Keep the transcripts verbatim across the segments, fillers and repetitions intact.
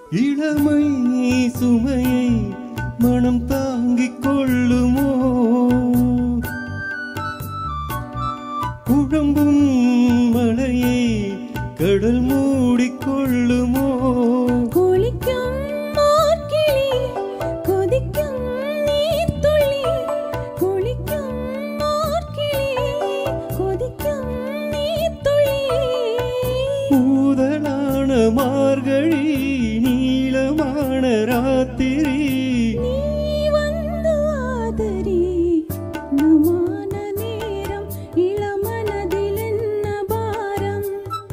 இளமை சுமையை மனம் தாங்கிக் கொள்ளுமோ குழம்பும் மலையை கடல் மூடிக்கொள்ளுமோ குளிக்கும் மார்கிளி கொதிக்கும் நீர்த்துளி குளிக்கும் மார்கிளி கொதிக்கும் நீர்த்துளி ஊதலான மார்கழி நீளமான ராத்திரி நீ வந்து ஆதரி நமான நேரம் இளமனதில் என்ன பாரம்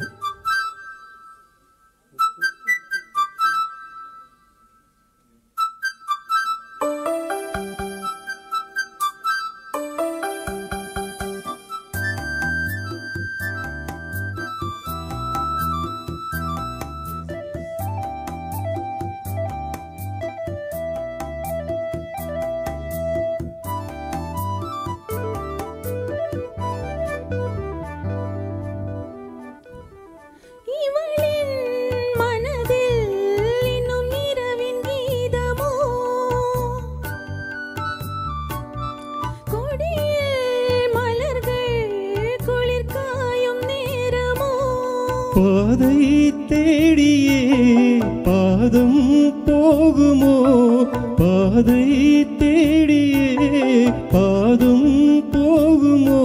பாதை தேடியே பாதம் போகுமோ பாதை தேடியே பாதம் போகுமோ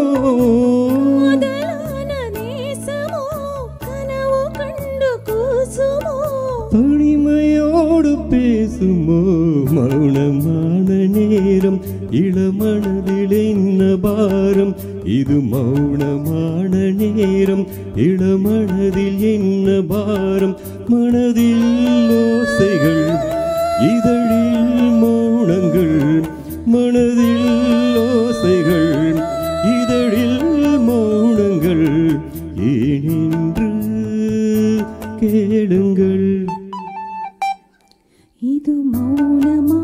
தனிமையோடு பேசுமோ மௌனமான நேரம் இளமனதில் என்ன பாரம் இது மௌனமான நேரம் இளமனதில் என்ன பாரம் மனதில் ஓசைகள் இதழில் மௌனங்கள் மனதில் ஓசைகள் இதழில் மௌனங்கள் ஏனென்று கேளுங்கள் இது மௌனமா